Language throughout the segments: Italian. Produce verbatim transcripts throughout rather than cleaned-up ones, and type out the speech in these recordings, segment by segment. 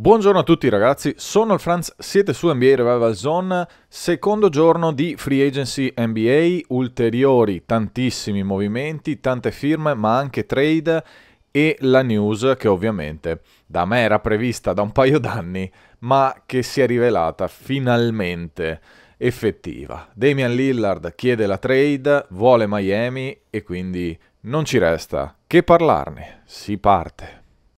Buongiorno a tutti ragazzi, sono il Franz, siete su N B A Revival Zone, secondo giorno di Free Agency N B A, ulteriori tantissimi movimenti, tante firme ma anche trade e la news che ovviamente da me era prevista da un paio d'anni ma che si è rivelata finalmente effettiva. Damian Lillard chiede la trade, vuole Miami e quindi non ci resta che parlarne, si parte.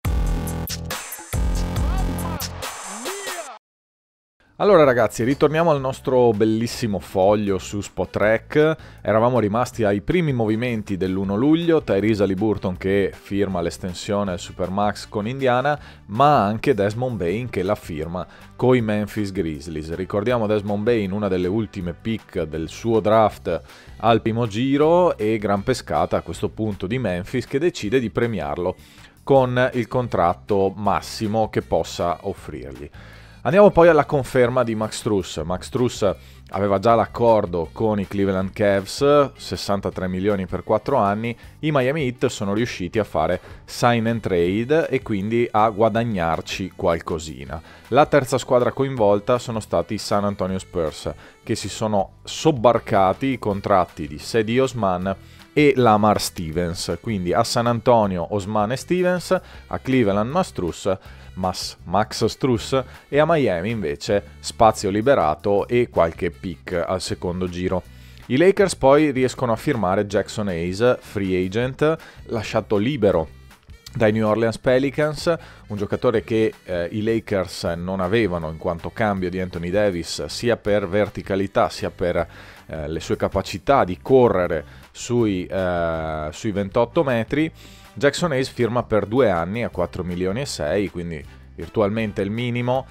Allora ragazzi, ritorniamo al nostro bellissimo foglio su Spotrac. Eravamo rimasti ai primi movimenti dell'primo luglio, Tyrese Haliburton che firma l'estensione al Supermax con Indiana, ma anche Desmond Bane che la firma coi Memphis Grizzlies. Ricordiamo Desmond Bane, una delle ultime pick del suo draft al primo giro, e gran pescata a questo punto di Memphis che decide di premiarlo con il contratto massimo che possa offrirgli. Andiamo poi alla conferma di Max Strus. Max Strus aveva già l'accordo con i Cleveland Cavs, sessantatré milioni per quattro anni. I Miami Heat sono riusciti a fare sign and trade e quindi a guadagnarci qualcosina. La terza squadra coinvolta sono stati i San Antonio Spurs, che si sono sobbarcati i contratti di Cedi Osman e Lamar Stevens. Quindi a San Antonio Osman e Stevens, a Cleveland Mastrus, Mas, Max Strus, e a Miami invece spazio liberato e qualche pick al secondo giro. I Lakers poi riescono a firmare Jackson Hayes, free agent, lasciato libero dai New Orleans Pelicans, un giocatore che eh, i Lakers non avevano in quanto cambio di Anthony Davis, sia per verticalità sia per eh, le sue capacità di correre sui, eh, sui ventotto metri. Jackson Hayes firma per due anni a quattro milioni e sei, quindi virtualmente il minimo,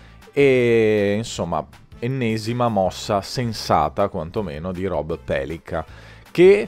e insomma ennesima mossa sensata quantomeno di Rob Pelinka, che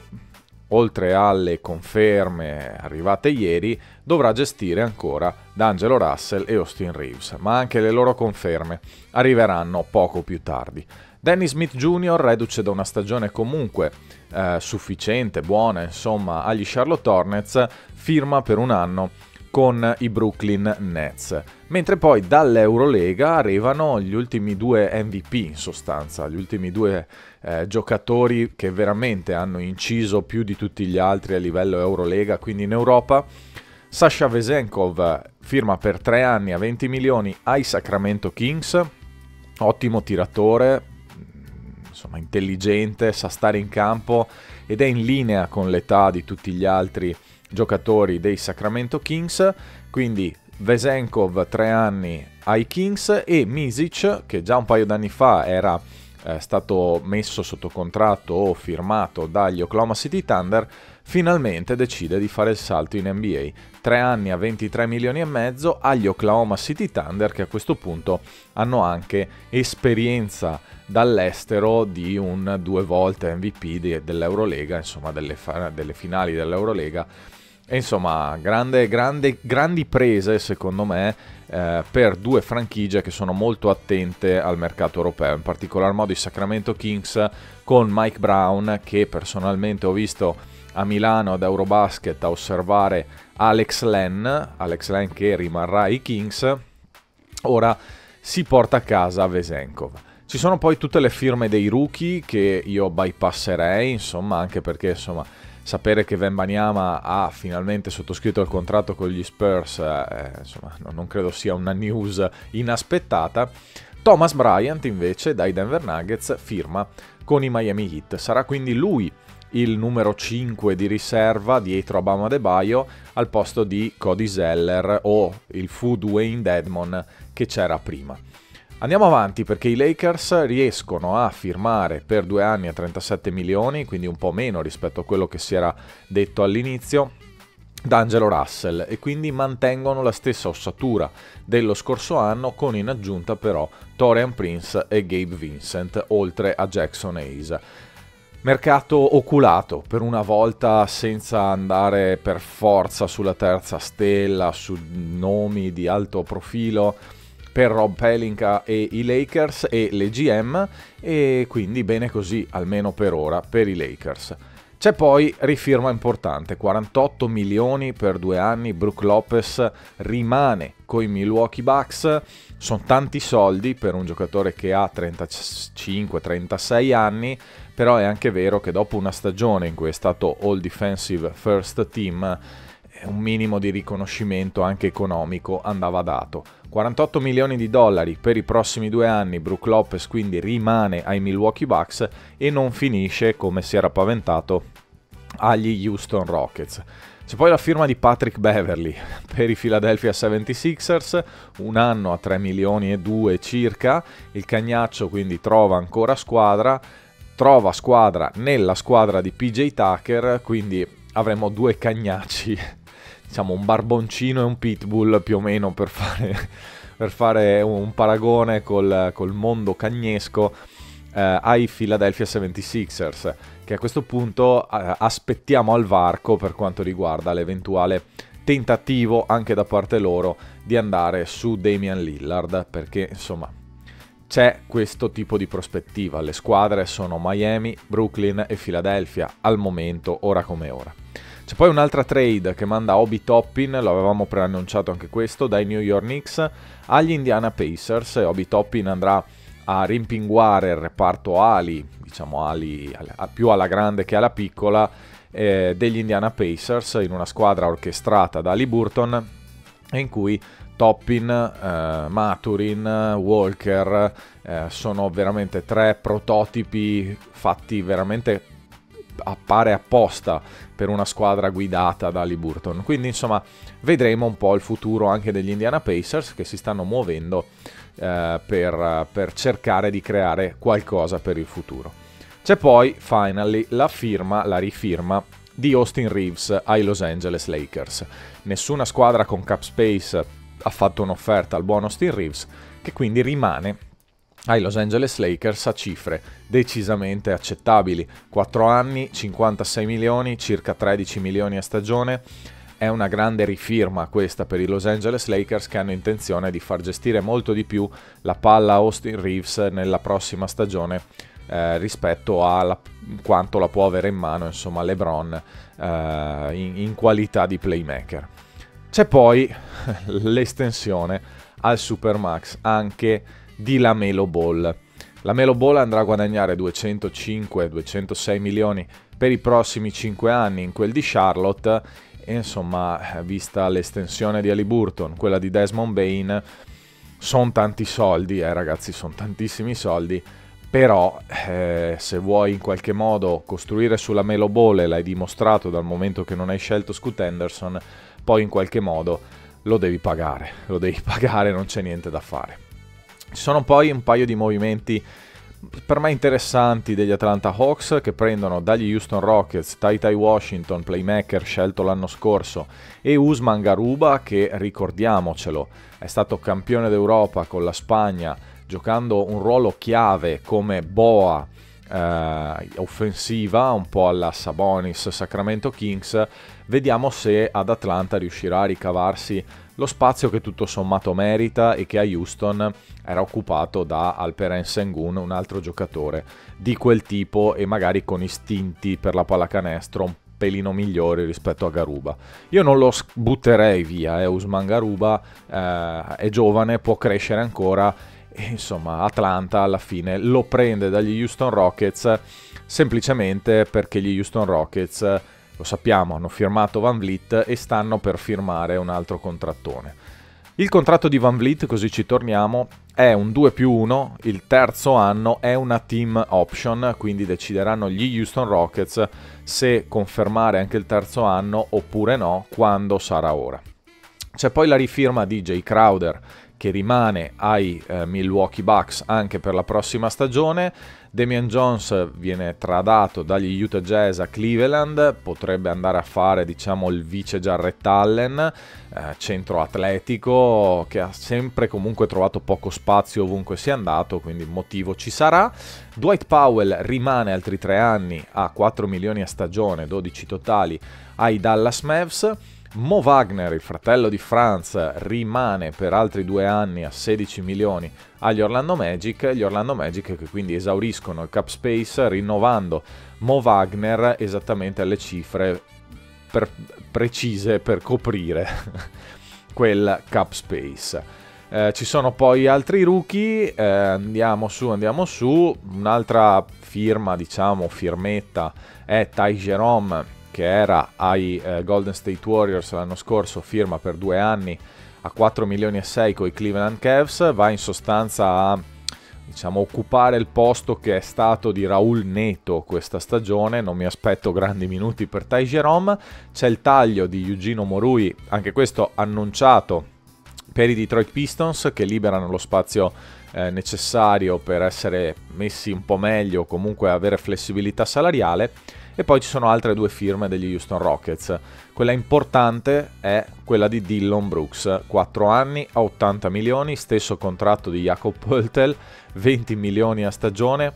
oltre alle conferme arrivate ieri dovrà gestire ancora D'Angelo Russell e Austin Reeves, ma anche le loro conferme arriveranno poco più tardi. Dennis Smith Junior, reduce da una stagione comunque eh, sufficiente, buona, insomma, agli Charlotte Hornets, firma per un anno con i Brooklyn Nets. Mentre poi dall'Eurolega arrivano gli ultimi due M V P, in sostanza, gli ultimi due eh, giocatori che veramente hanno inciso più di tutti gli altri a livello Eurolega, quindi in Europa. Sasha Vezenkov firma per tre anni a venti milioni ai Sacramento Kings, ottimo tiratore, insomma intelligente, sa stare in campo ed è in linea con l'età di tutti gli altri giocatori dei Sacramento Kings. Quindi Vezenkov tre anni ai Kings, e Misic, che già un paio d'anni fa era eh, stato messo sotto contratto o firmato dagli Oklahoma City Thunder, finalmente decide di fare il salto in N B A. Tre anni a ventitré milioni e mezzo agli Oklahoma City Thunder, che a questo punto hanno anche esperienza dall'estero di un due volte M V P dell'Eurolega, insomma delle, delle finali dell'Eurolega. E insomma grande, grande, grandi prese secondo me eh, per due franchigie che sono molto attente al mercato europeo, in particolar modo i Sacramento Kings con Mike Brown, che personalmente ho visto a Milano ad Eurobasket a osservare Alex Len, Alex Len che rimarrà ai Kings. Ora si porta a casa Vezenkov. Ci sono poi tutte le firme dei rookie che io bypasserei, insomma, anche perché insomma sapere che Wembanyama ha finalmente sottoscritto il contratto con gli Spurs, eh, insomma, non credo sia una news inaspettata. Thomas Bryant invece dai Denver Nuggets firma con i Miami Heat, sarà quindi lui il numero cinque di riserva dietro a Bam Adebayo al posto di Cody Zeller o il fu Dwayne Dedmon che c'era prima. Andiamo avanti perché i Lakers riescono a firmare per due anni a trentasette milioni, quindi un po' meno rispetto a quello che si era detto all'inizio, D'Angelo Russell, e quindi mantengono la stessa ossatura dello scorso anno, con in aggiunta però Taurean Prince e Gabe Vincent, oltre a Jackson Hayes. Mercato oculato, per una volta senza andare per forza sulla terza stella, su nomi di alto profilo, per Rob Pelinka e i Lakers e le G M, e quindi bene così, almeno per ora, per i Lakers. C'è poi rifirma importante, quarantotto milioni per due anni, Brook Lopez rimane coi Milwaukee Bucks, sono tanti soldi per un giocatore che ha trentacinque trentasei anni, però è anche vero che dopo una stagione in cui è stato All Defensive First Team, un minimo di riconoscimento anche economico andava dato. quarantotto milioni di dollari per i prossimi due anni, Brook Lopez quindi rimane ai Milwaukee Bucks e non finisce, come si era paventato, agli Houston Rockets. C'è poi la firma di Patrick Beverley per i Philadelphia settantasei ers, un anno a tre milioni e due circa, il Cagnaccio quindi trova ancora squadra, trova squadra nella squadra di P J Tucker, quindi avremo due cagnacci, diciamo un barboncino e un pitbull più o meno per fare, per fare un paragone col, col mondo cagnesco eh, ai Philadelphia settantasei ers, che a questo punto eh, aspettiamo al varco per quanto riguarda l'eventuale tentativo anche da parte loro di andare su Damian Lillard, perché insomma c'è questo tipo di prospettiva. Le squadre sono Miami, Brooklyn e Philadelphia al momento, ora come ora. C'è poi un'altra trade che manda Obi Toppin, lo avevamo preannunciato anche questo, dai New York Knicks agli Indiana Pacers. Obi Toppin andrà a rimpinguare il reparto ali, diciamo ali più alla grande che alla piccola, eh, degli Indiana Pacers, in una squadra orchestrata da Haliburton, in cui Toppin, eh, Maturin, Walker eh, sono veramente tre prototipi fatti veramente appare apposta per una squadra guidata da Haliburton. Quindi insomma vedremo un po' il futuro anche degli Indiana Pacers, che si stanno muovendo eh, per, per cercare di creare qualcosa per il futuro. C'è poi finally la firma, la rifirma di Austin Reeves ai Los Angeles Lakers. Nessuna squadra con cap space ha fatto un'offerta al buon Austin Reeves, che quindi rimane ai Los Angeles Lakers a cifre decisamente accettabili. quattro anni, cinquantasei milioni, circa tredici milioni a stagione. È una grande rifirma questa per i Los Angeles Lakers, che hanno intenzione di far gestire molto di più la palla a Austin Reeves nella prossima stagione eh, rispetto a la, quanto la può avere in mano insomma LeBron eh, in, in qualità di playmaker. C'è poi l'estensione al Supermax anche di LaMelo Ball. LaMelo Ball andrà a guadagnare duecentocinque duecentosei milioni per i prossimi cinque anni in quel di Charlotte, e insomma, vista l'estensione di Haliburton, quella di Desmond Bane, sono tanti soldi, eh ragazzi, sono tantissimi soldi, però eh, se vuoi in qualche modo costruire su LaMelo Ball, e l'hai dimostrato dal momento che non hai scelto Scoot Henderson, poi in qualche modo lo devi pagare, lo devi pagare, non c'è niente da fare. Ci sono poi un paio di movimenti per me interessanti degli Atlanta Hawks, che prendono dagli Houston Rockets Ty Ty Washington, playmaker scelto l'anno scorso, e Usman Garuba, che ricordiamocelo è stato campione d'Europa con la Spagna, giocando un ruolo chiave come boa eh, offensiva, un po' alla Sabonis Sacramento Kings. Vediamo se ad Atlanta riuscirà a ricavarsi lo spazio che tutto sommato merita e che a Houston era occupato da Alperen Sengun, un altro giocatore di quel tipo e magari con istinti per la pallacanestro un pelino migliori rispetto a Garuba. Io non lo butterei via, eh. Usman Garuba eh, è giovane, può crescere ancora, e insomma Atlanta alla fine lo prende dagli Houston Rockets semplicemente perché gli Houston Rockets, lo sappiamo, hanno firmato Van Vliet e stanno per firmare un altro contrattone. Il contratto di Van Vliet, così ci torniamo, è un due più uno, il terzo anno è una team option, quindi decideranno gli Houston Rockets se confermare anche il terzo anno oppure no, quando sarà ora. C'è poi la rifirma di Jay Crowder, che rimane ai eh, Milwaukee Bucks anche per la prossima stagione. Damian Jones viene tradato dagli Utah Jazz a Cleveland, potrebbe andare a fare diciamo il vice Jarrett Allen, eh, centro atletico che ha sempre comunque trovato poco spazio ovunque sia andato, quindi motivo ci sarà. Dwight Powell rimane altri tre anni a quattro milioni a stagione, dodici totali ai Dallas Mavs. Mo Wagner, il fratello di Franz, rimane per altri due anni a sedici milioni agli Orlando Magic, gli Orlando Magic che quindi esauriscono il cap space rinnovando Mo Wagner esattamente alle cifre per, precise per coprire quel cap space. Eh, ci sono poi altri rookie, eh, andiamo su, andiamo su, un'altra firma, diciamo, firmetta è Ty Jerome, che era ai eh, Golden State Warriors l'anno scorso, firma per due anni a quattro milioni e sei con i Cleveland Cavs, va in sostanza a, diciamo, occupare il posto che è stato di Raul Neto questa stagione. Non mi aspetto grandi minuti per Ty Jerome. C'è il taglio di Eugene Omoruyi, anche questo annunciato per i Detroit Pistons, che liberano lo spazio eh, necessario per essere messi un po' meglio, comunque avere flessibilità salariale. E poi ci sono altre due firme degli Houston Rockets. Quella importante è quella di Dillon Brooks, quattro anni a ottanta milioni, stesso contratto di Jakob Poeltl, venti milioni a stagione,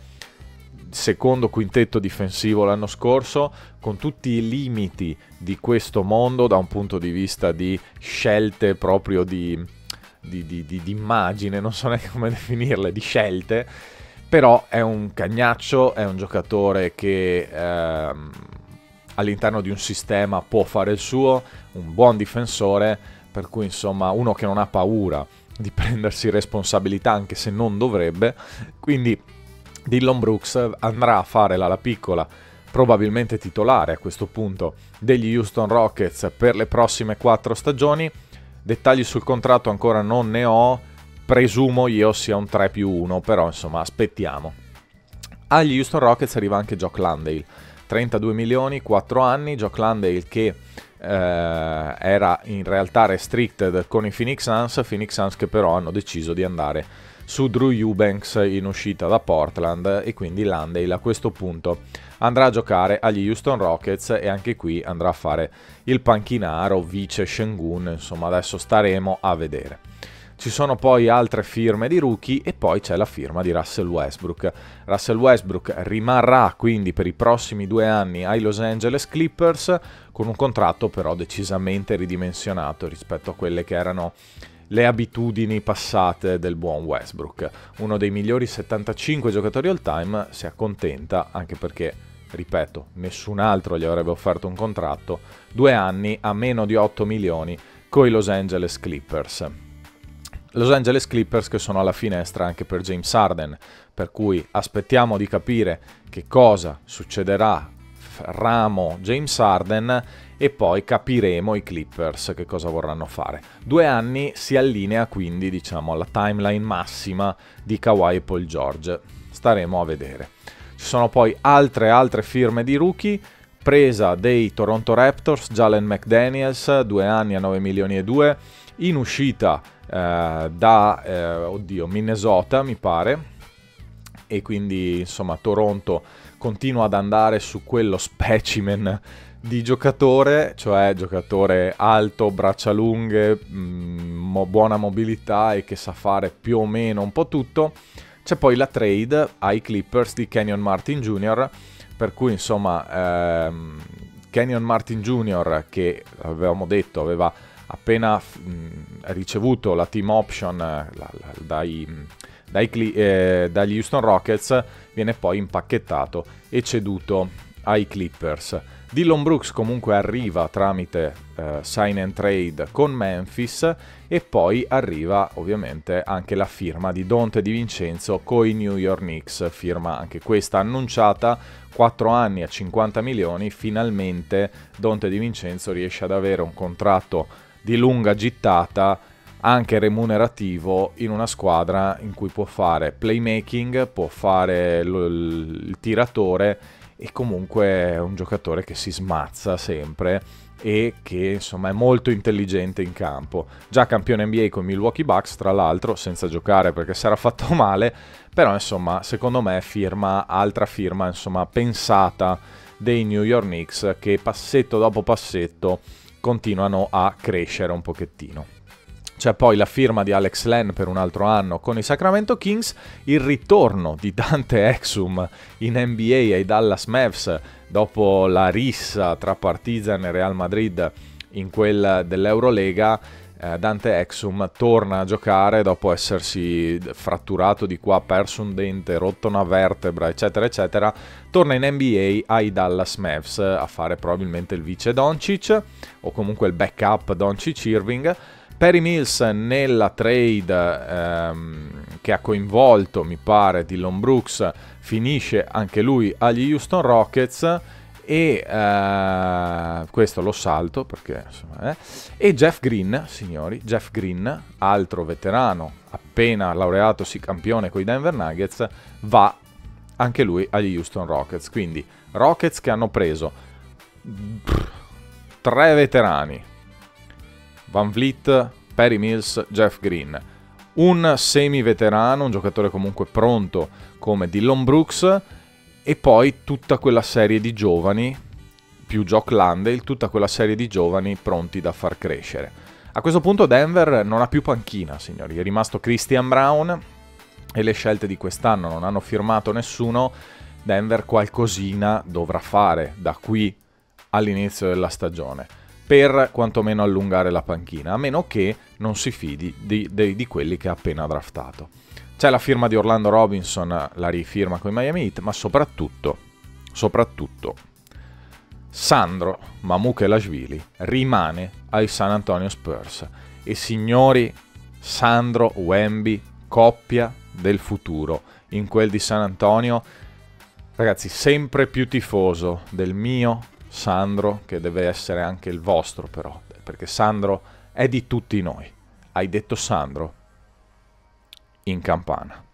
secondo quintetto difensivo l'anno scorso, con tutti i limiti di questo mondo da un punto di vista di scelte proprio di, di, di, di, di immagine, non so neanche come definirle, di scelte. Però è un cagnaccio, è un giocatore che ehm, all'interno di un sistema può fare il suo, un buon difensore, per cui insomma uno che non ha paura di prendersi responsabilità anche se non dovrebbe. Quindi Dillon Brooks andrà a fare l'ala piccola, probabilmente titolare a questo punto, degli Houston Rockets per le prossime quattro stagioni. Dettagli sul contratto ancora non ne ho, presumo io sia un tre più uno, però insomma aspettiamo. Agli Houston Rockets arriva anche Jock Landale, trentadue milioni, quattro anni, Jock Landale che eh, era in realtà restricted con i Phoenix Suns, Phoenix Suns che però hanno deciso di andare su Drew Eubanks in uscita da Portland, e quindi Landale a questo punto andrà a giocare agli Houston Rockets e anche qui andrà a fare il panchinaro vice Sengun, insomma adesso staremo a vedere. Ci sono poi altre firme di rookie e poi c'è la firma di Russell Westbrook. Russell Westbrook rimarrà quindi per i prossimi due anni ai Los Angeles Clippers, con un contratto però decisamente ridimensionato rispetto a quelle che erano le abitudini passate del buon Westbrook. Uno dei migliori settantacinque giocatori all time, si accontenta, anche perché, ripeto, nessun altro gli avrebbe offerto un contratto, due anni a meno di otto milioni con i Los Angeles Clippers. Los Angeles Clippers che sono alla finestra anche per James Harden, per cui aspettiamo di capire che cosa succederà ramo James Harden e poi capiremo i Clippers che cosa vorranno fare. Due anni si allinea quindi, diciamo, alla timeline massima di Kawhi e Paul George. Staremo a vedere. Ci sono poi altre altre firme di rookie. Presa dei Toronto Raptors, Jalen McDaniels, due anni a nove milioni e due, in uscita eh, da eh, oddio, Minnesota mi pare, e quindi insomma Toronto continua ad andare su quello specimen di giocatore, cioè giocatore alto, braccia lunghe, mh, buona mobilità e che sa fare più o meno un po' tutto. C'è poi la trade ai Clippers di Kenyon Martin Junior, per cui insomma ehm, Kenyon Martin Junior, che avevamo detto aveva appena mh, ricevuto la team option la, la, dai, dai, eh, dagli Houston Rockets, viene poi impacchettato e ceduto ai Clippers. Dillon Brooks comunque arriva tramite eh, sign and trade con Memphis, e poi arriva ovviamente anche la firma di Donte DiVincenzo con i New York Knicks, firma anche questa annunciata, quattro anni a cinquanta milioni. Finalmente Donte DiVincenzo riesce ad avere un contratto di lunga gittata, anche remunerativo, in una squadra in cui può fare playmaking, può fare l- il tiratore, e comunque è un giocatore che si smazza sempre e che insomma è molto intelligente in campo. Già campione N B A con i Milwaukee Bucks, tra l'altro, senza giocare perché si era fatto male, però insomma secondo me firma, altra firma insomma pensata dei New York Knicks, che passetto dopo passetto continuano a crescere un pochettino. C'è poi la firma di Alex Len per un altro anno con i Sacramento Kings, il ritorno di Dante Exum in N B A ai Dallas Mavs dopo la rissa tra Partizan e Real Madrid in quel dell'Eurolega, eh, Dante Exum torna a giocare dopo essersi fratturato di qua, perso un dente, rotto una vertebra, eccetera eccetera. Torna in N B A ai Dallas Mavs a fare probabilmente il vice Doncic o comunque il backup Doncic-Irving. Patty Mills nella trade ehm, che ha coinvolto, mi pare, Dillon Brooks, finisce anche lui agli Houston Rockets e eh, questo lo salto perché insomma, eh. E Jeff Green, signori, Jeff Green, altro veterano appena laureatosi campione con i Denver Nuggets, va anche lui agli Houston Rockets. Quindi Rockets che hanno preso pff, tre veterani, Van Vliet, Patty Mills, Jeff Green, un semi-veterano, un giocatore comunque pronto come Dillon Brooks, e poi tutta quella serie di giovani, più Jock Landale, tutta quella serie di giovani pronti da far crescere. A questo punto Denver non ha più panchina, signori, è rimasto Christian Brown e le scelte di quest'anno non hanno firmato nessuno. Denver qualcosina dovrà fare da qui all'inizio della stagione per quantomeno allungare la panchina, a meno che non si fidi di, di, di quelli che ha appena draftato. C'è la firma di Orlando Robinson, la rifirma con i Miami Heat, ma soprattutto, soprattutto, Sandro Mamukelashvili rimane ai San Antonio Spurs. E signori, Sandro Wemby, coppia del futuro in quel di San Antonio. Ragazzi, sempre più tifoso del mio Sandro, che deve essere anche il vostro però, perché Sandro è di tutti noi. Hai detto Sandro? In campana.